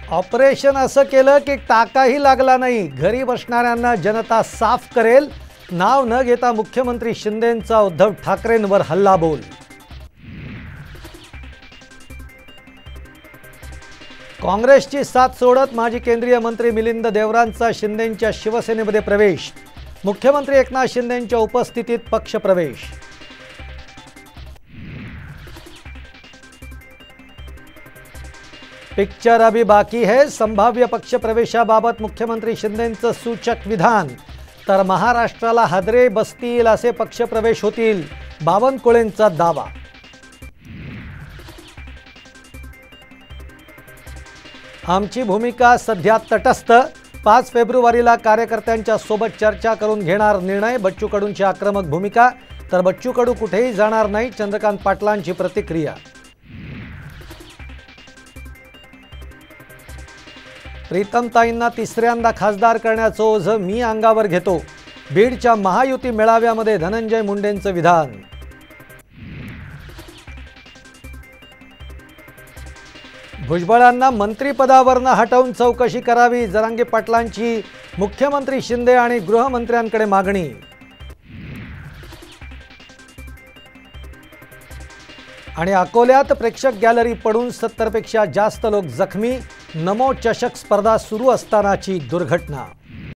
Operation असं केलं की टाकाही लागला नाही, घरी बसणाऱ्यांना जनता साफ करेल, नाव न घेता मुख्यमंत्री शिंदेंचा उद्धव ठाकरेंवर हल्लाबोल। काँग्रेसची साथ सोडत माजी केंद्रीय मंत्री मिलिंद देवरांचा शिंदेंच्या शिवसेनेमध्ये प्रवेश, मुख्यमंत्री एकनाथ शिंदेंच्या उपस्थितीत पक्षप्रवेश। पिक्चर अभी बाकी है, संभाव्य पक्षप्रवेशाबाबत मुख्यमंत्री शिंदेंचं सूचक विधान, तर महाराष्ट्राला हादरे बसतील असे पक्षप्रवेश होतील, बावनकुळेंचा दावा। आमची भूमिका सध्या तटस्थ, 5 फेब्रुवारीला कार्यकर्त्यांच्या सोबत चर्चा करून घेणार निर्णय, बच्चू कडूंची आक्रमक भूमिका, तर बच्चू कडू कुठेही जाणार नाही, चंद्रकांत पाटलांची प्रतिक्रिया। प्रीतमताईंना तिसऱ्यांदा खासदार करण्याचं ओझं मी अंगावर घेतो, बीडच्या महायुती मेळाव्यामध्ये धनंजय मुंडेंचं विधान। भुजबळांना मंत्रिपदावरून हटवून चौकशी करावी, जरांगे पाटलांची मुख्यमंत्री शिंदे आणि गृहमंत्र्यांकडे मागणी। आणि अकोल्यात प्रेक्षक गॅलरी पडून 70 पेक्षा जास्त लोक जखमी, नमो चषक स्पर्धा सुरू असतानाची दुर्घटना।